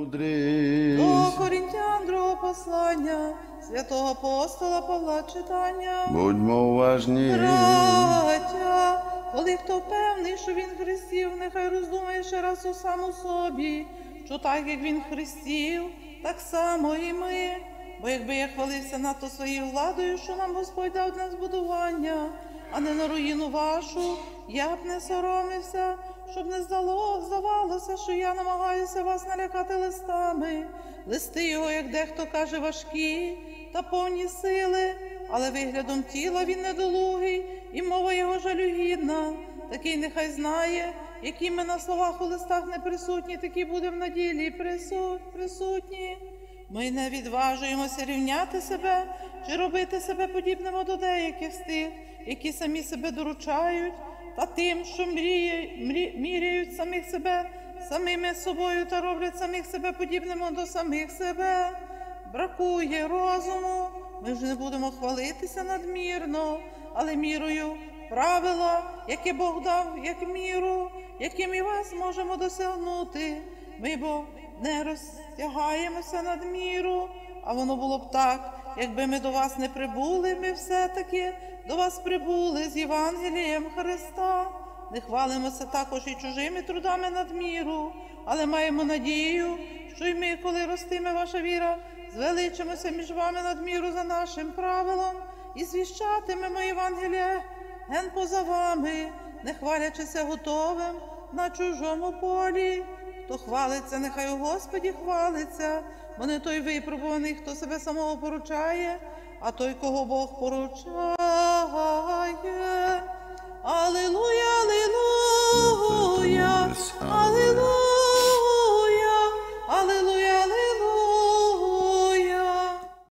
мудрість. До Коринтян другого послання святого апостола Павла читання. Будьмо уважні. Браття, коли хто певний, що він хрестів, нехай роздумає ще раз у саму собі, що так, як він хрестів, так само і ми. Бо якби я хвалився надто своєю владою, що нам Господь дав на збудування, а не на руїну вашу, я б не соромився, щоб не здавалося, що я намагаюся вас налякати листами. Листи його, як дехто каже, важкі та повні сили, але виглядом тіла він недолугий, і мова його жалюгідна. Такий нехай знає, які ми на словах у листах не присутні, такі будемо на ділі присутні. Ми не відважуємося рівняти себе чи робити себе подібними до деяких з тих, які самі себе доручають, та тим, що міряють самих себе самими собою та роблять самих себе подібними до самих себе. Бракує розуму, ми вже не будемо хвалитися надмірно, але мірою правила, яке Бог дав, як міру, яким і вас можемо досягнути. Ми бо не розтягаємося над міру, а воно було б так, якби ми до вас не прибули, ми все-таки до вас прибули з Євангелієм Христа. Не хвалимося також і чужими трудами надміру, але маємо надію, що й ми, коли ростиме ваша віра, звеличимося між вами надміру за нашим правилом і звіщатимемо Євангеліє ген поза вами, не хвалячися готовим на чужому полі. Хто хвалиться, нехай у Господі хвалиться, бо не той випробуваний, хто себе самого поручає, а той, кого Бог поручає. Алілуя, алілуя, алілуя.